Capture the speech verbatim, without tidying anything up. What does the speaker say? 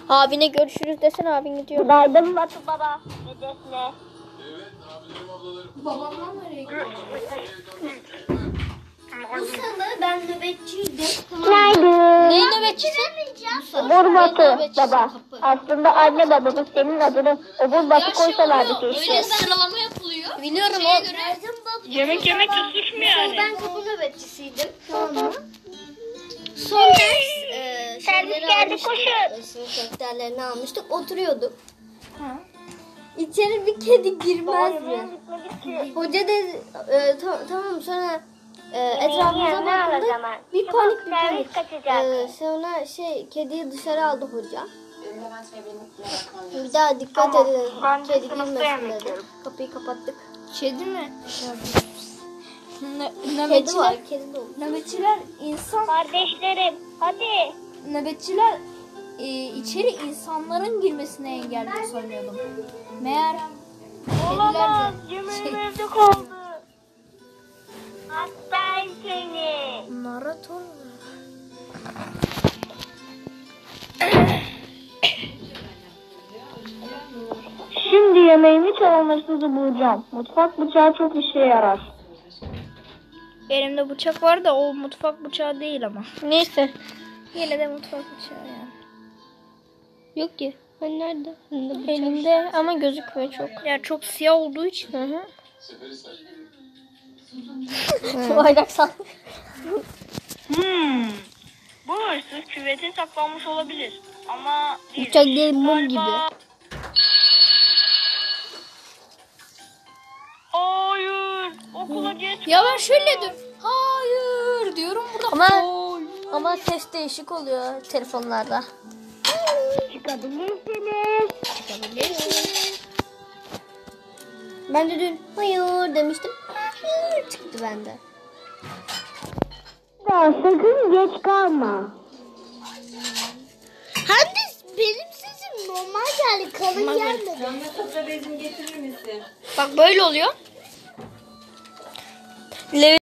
Abine görüşürüz desene, abin gidiyor. Günaydın Batu baba ve Defne. Babamdan nereye gidiyor? Bu sene ben nöbetçiydim. Ne Günaydın. nöbetçisi? Obur Batu nöbetçisi baba. kapı. Aslında anne babamız senin adını Obur Batu koysalardı Öyle keşke. sıralama yapılıyor. Biliyorum Şeye o. göre. Yemek yemek de suç mu yani? Ben kapı nöbetçisiydim. Tamam mı? Sonra e, şeyleri almıştık. e, Sınıf defterlerini almıştık. Oturuyorduk. İçeri bir kedi girmezdi. Hoca dedi e, ta- tamam sonra e, etrafımıza baktık. Bir panik bir panik. E, sonra şey kediyi dışarı aldı hoca. Bir daha dikkat edin. Kedi girmesin dedi. Kapıyı kapattık. Kedi mi? Nö- Kedi nöbetçiler, var. Kedi de olur. nöbetçiler insan, Kardeşlerim hadi. nöbetçiler e, içeri insanların girmesine engelliyor sanıyordum. Meğer kediler de Yemeğim evde kaldı. Hastayım seni. Maraton. Şimdi yemeğimi çalmasızı bulacağım. Mutfak bıçağı çok işe yarar. elimde bıçak var da o mutfak bıçağı değil ama. Neyse. Yine de mutfak bıçağı yani. Yok ki. Ben nerede? Elimde ama gözükmüyor çok. Ya çok siyah olduğu için. Hı hı. Bayrak sal. Hmm. Bu hırsız küvete saklanmış olabilir. Ama değil. Bıçak değil, mum gibi. Hayır. Okula geç. Ya ben şöyle diyorum. Hayır diyorum burada. Ama Hayır. ama ses değişik oluyor telefonlarda. Çıkabilirsiniz. Ben de dün hayır demiştim. Hayır çıktı bende. Ya sakın geç kalma. Hem de benim sesim normal geldi. Kalın gelmedi. Bak böyle oluyor.